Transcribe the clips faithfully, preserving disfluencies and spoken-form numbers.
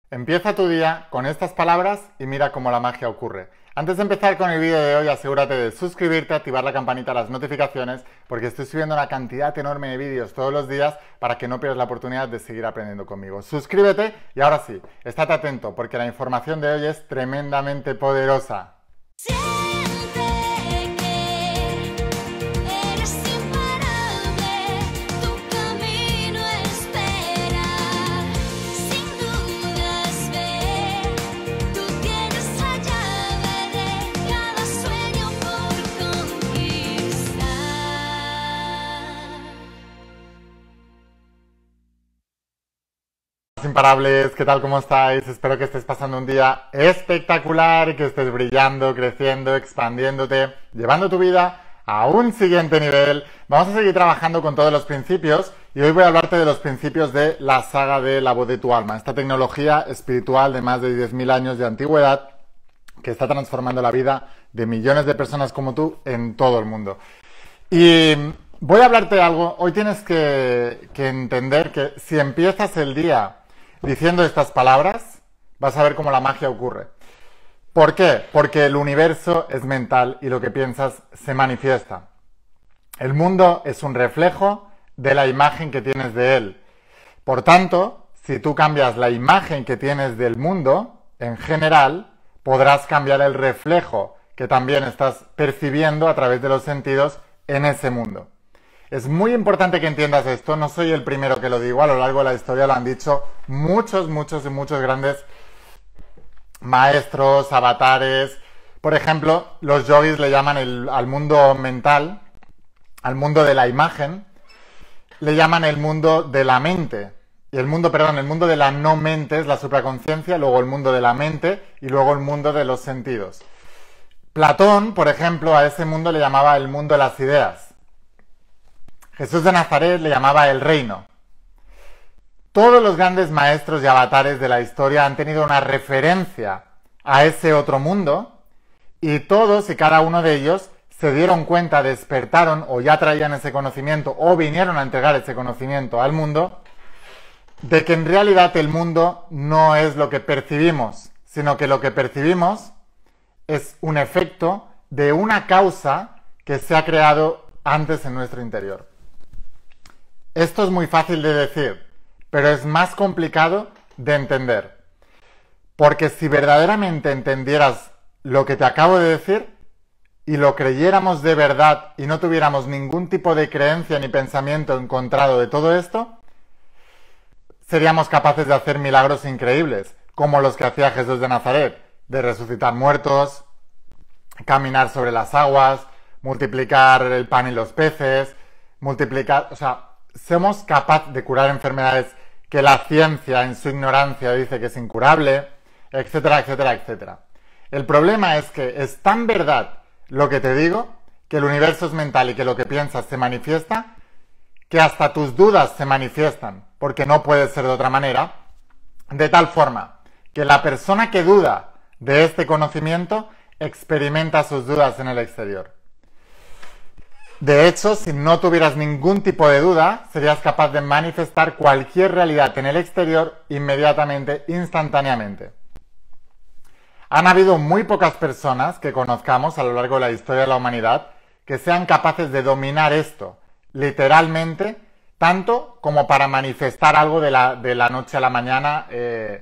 Empieza tu día con estas palabras y mira cómo la magia ocurre. Antes de empezar con el vídeo de hoy, asegúrate de suscribirte, activar la campanita, las notificaciones, porque estoy subiendo una cantidad enorme de vídeos todos los días para que no pierdas la oportunidad de seguir aprendiendo conmigo. Suscríbete y ahora sí, estate atento porque la información de hoy es tremendamente poderosa. Imparables, ¿qué tal? ¿Cómo estáis? Espero que estés pasando un día espectacular y que estés brillando, creciendo, expandiéndote, llevando tu vida a un siguiente nivel. Vamos a seguir trabajando con todos los principios y hoy voy a hablarte de los principios de la saga de La Voz de tu Alma, esta tecnología espiritual de más de diez mil años de antigüedad que está transformando la vida de millones de personas como tú en todo el mundo. Y voy a hablarte de algo. Hoy tienes que, que entender que si empiezas el día diciendo estas palabras, vas a ver cómo la magia ocurre. ¿Por qué? Porque el universo es mental y lo que piensas se manifiesta. El mundo es un reflejo de la imagen que tienes de él. Por tanto, si tú cambias la imagen que tienes del mundo, en general, podrás cambiar el reflejo que también estás percibiendo a través de los sentidos en ese mundo. Es muy importante que entiendas esto, no soy el primero que lo digo, a lo largo de la historia lo han dicho muchos, muchos y muchos grandes maestros, avatares. Por ejemplo, los yogis le llaman el, al mundo mental, al mundo de la imagen, le llaman el mundo de la mente. Y el mundo, perdón, el mundo de la no mente es la supraconciencia, luego el mundo de la mente y luego el mundo de los sentidos. Platón, por ejemplo, a ese mundo le llamaba el mundo de las ideas. Jesús de Nazaret le llamaba el reino. Todos los grandes maestros y avatares de la historia han tenido una referencia a ese otro mundo y todos y cada uno de ellos se dieron cuenta, despertaron o ya traían ese conocimiento o vinieron a entregar ese conocimiento al mundo de que en realidad el mundo no es lo que percibimos, sino que lo que percibimos es un efecto de una causa que se ha creado antes en nuestro interior. Esto es muy fácil de decir, pero es más complicado de entender. Porque si verdaderamente entendieras lo que te acabo de decir y lo creyéramos de verdad y no tuviéramos ningún tipo de creencia ni pensamiento encontrado de todo esto, seríamos capaces de hacer milagros increíbles, como los que hacía Jesús de Nazaret, de resucitar muertos, caminar sobre las aguas, multiplicar el pan y los peces, multiplicar, o sea, somos capaces de curar enfermedades que la ciencia en su ignorancia dice que es incurable, etcétera, etcétera, etcétera. El problema es que es tan verdad lo que te digo, que el universo es mental y que lo que piensas se manifiesta, que hasta tus dudas se manifiestan, porque no puede ser de otra manera, de tal forma que la persona que duda de este conocimiento experimenta sus dudas en el exterior. De hecho, si no tuvieras ningún tipo de duda, serías capaz de manifestar cualquier realidad en el exterior inmediatamente, instantáneamente. Han habido muy pocas personas que conozcamos a lo largo de la historia de la humanidad que sean capaces de dominar esto, literalmente, tanto como para manifestar algo de la, de la noche a la mañana, eh,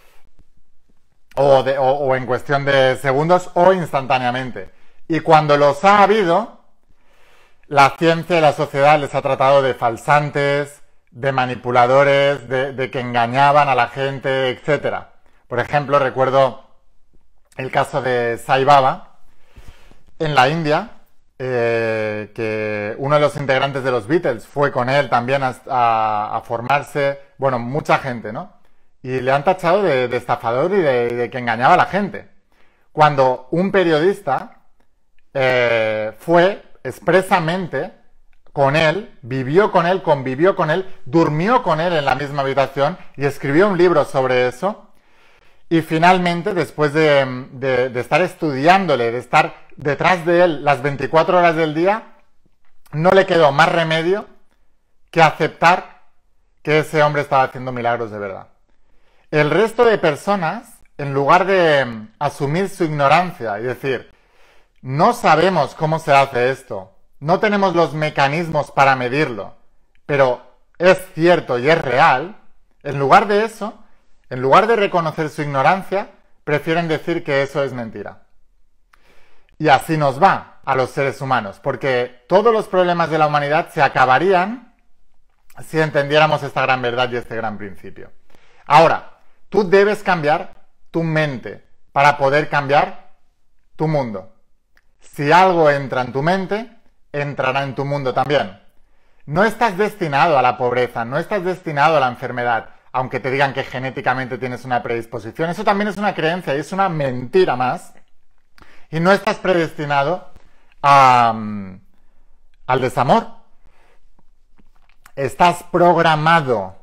o, de, o, o en cuestión de segundos, o instantáneamente. Y cuando los ha habido, la ciencia y la sociedad les ha tratado de falsantes, de manipuladores, de, de que engañaban a la gente, etcétera. Por ejemplo, recuerdo el caso de Sai Baba en la India, eh, que uno de los integrantes de los Beatles fue con él también a, a, a formarse, bueno, mucha gente, ¿no? Y le han tachado de, de estafador y de, de que engañaba a la gente. Cuando un periodista eh, fue expresamente con él, vivió con él, convivió con él, durmió con él en la misma habitación y escribió un libro sobre eso. Y finalmente, después de, de, de estar estudiándole, de estar detrás de él las veinticuatro horas del día, no le quedó más remedio que aceptar que ese hombre estaba haciendo milagros de verdad. El resto de personas, en lugar de asumir su ignorancia y decir, no sabemos cómo se hace esto, no tenemos los mecanismos para medirlo, pero es cierto y es real, en lugar de eso, en lugar de reconocer su ignorancia, prefieren decir que eso es mentira. Y así nos va a los seres humanos, porque todos los problemas de la humanidad se acabarían si entendiéramos esta gran verdad y este gran principio. Ahora, tú debes cambiar tu mente para poder cambiar tu mundo. Si algo entra en tu mente, entrará en tu mundo también. No estás destinado a la pobreza, no estás destinado a la enfermedad, aunque te digan que genéticamente tienes una predisposición. Eso también es una creencia y es una mentira más. Y no estás predestinado a, um, al desamor. Estás programado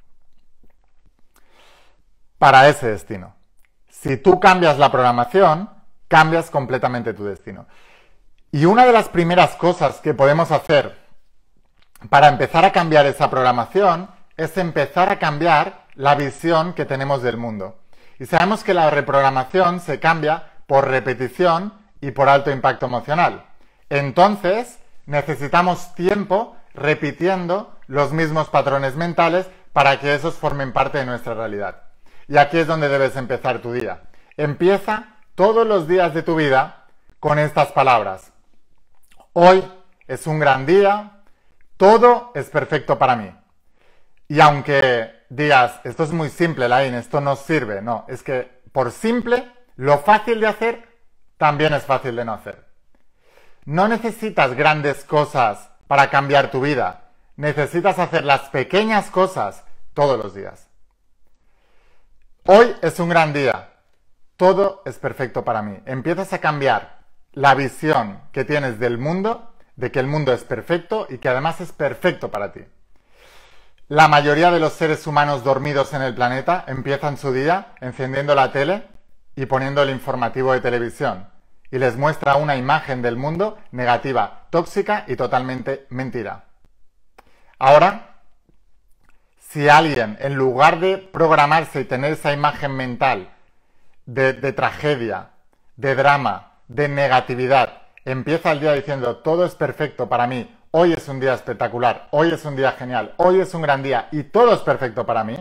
para ese destino. Si tú cambias la programación, cambias completamente tu destino. Y una de las primeras cosas que podemos hacer para empezar a cambiar esa programación es empezar a cambiar la visión que tenemos del mundo. Y sabemos que la reprogramación se cambia por repetición y por alto impacto emocional. Entonces, necesitamos tiempo repitiendo los mismos patrones mentales para que esos formen parte de nuestra realidad. Y aquí es donde debes empezar tu día. Empieza todos los días de tu vida con estas palabras. Hoy es un gran día, todo es perfecto para mí. Y aunque digas, esto es muy simple, Laín, esto no sirve, no, es que por simple, lo fácil de hacer también es fácil de no hacer. No necesitas grandes cosas para cambiar tu vida, necesitas hacer las pequeñas cosas todos los días. Hoy es un gran día, todo es perfecto para mí. Empiezas a cambiar la visión que tienes del mundo, de que el mundo es perfecto y que además es perfecto para ti. La mayoría de los seres humanos dormidos en el planeta empiezan su día encendiendo la tele y poniendo el informativo de televisión y les muestra una imagen del mundo negativa, tóxica y totalmente mentira. Ahora, si alguien, en lugar de programarse y tener esa imagen mental de, de tragedia, de drama, de negatividad, empieza el día diciendo todo es perfecto para mí, hoy es un día espectacular, hoy es un día genial, hoy es un gran día y todo es perfecto para mí,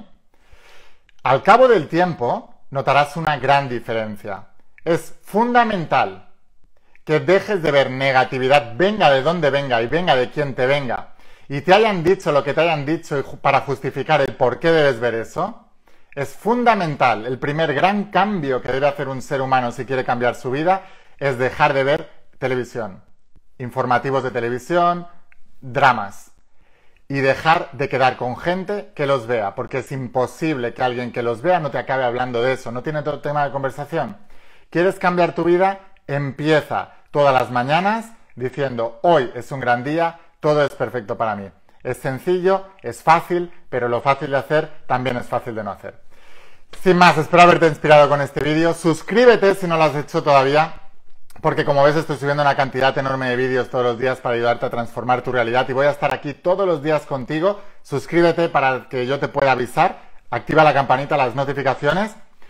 al cabo del tiempo notarás una gran diferencia. Es fundamental que dejes de ver negatividad, venga de donde venga y venga de quien te venga, y te hayan dicho lo que te hayan dicho para justificar el por qué debes ver eso. Es fundamental, el primer gran cambio que debe hacer un ser humano si quiere cambiar su vida es dejar de ver televisión, informativos de televisión, dramas, y dejar de quedar con gente que los vea, porque es imposible que alguien que los vea no te acabe hablando de eso, no tiene otro tema de conversación. ¿Quieres cambiar tu vida? Empieza todas las mañanas diciendo hoy es un gran día, todo es perfecto para mí. Es sencillo, es fácil, pero lo fácil de hacer también es fácil de no hacer. Sin más, espero haberte inspirado con este vídeo. Suscríbete si no lo has hecho todavía, porque como ves estoy subiendo una cantidad enorme de vídeos todos los días para ayudarte a transformar tu realidad y voy a estar aquí todos los días contigo. Suscríbete para que yo te pueda avisar, activa la campanita, las notificaciones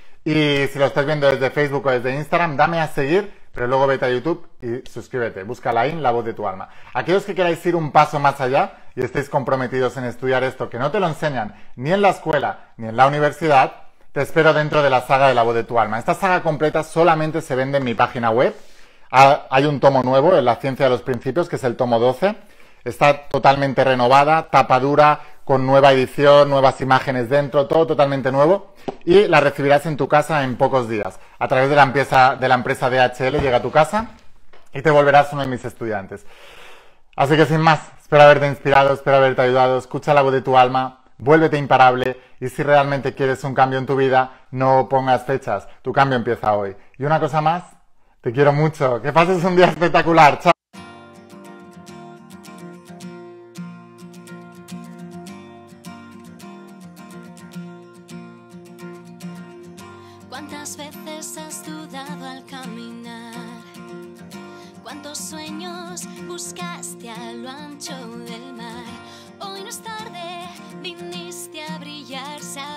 y si lo estás viendo desde Facebook o desde Instagram, dame a seguir, pero luego vete a YouTube y suscríbete, busca Laín, la voz de tu alma. Aquellos que queráis ir un paso más allá y estéis comprometidos en estudiar esto, que no te lo enseñan ni en la escuela ni en la universidad, te espero dentro de la saga de la voz de tu alma. Esta saga completa solamente se vende en mi página web. Hay un tomo nuevo, en La ciencia de los principios, que es el tomo doce. Está totalmente renovada, tapa dura, con nueva edición, nuevas imágenes dentro, todo totalmente nuevo. Y la recibirás en tu casa en pocos días. A través de la empresa, de la empresa D H L llega a tu casa y te volverás uno de mis estudiantes. Así que sin más, espero haberte inspirado, espero haberte ayudado. Escucha la voz de tu alma, vuélvete imparable y si realmente quieres un cambio en tu vida, no pongas fechas. Tu cambio empieza hoy. Y una cosa más, te quiero mucho. Que pases un día espectacular. Chao. ¿Cuántas veces has dudado al caminar? ¿Cuántos sueños buscaste a lo ancho del mar? Hoy no es tarde, viniste a brillar, ¿sabes?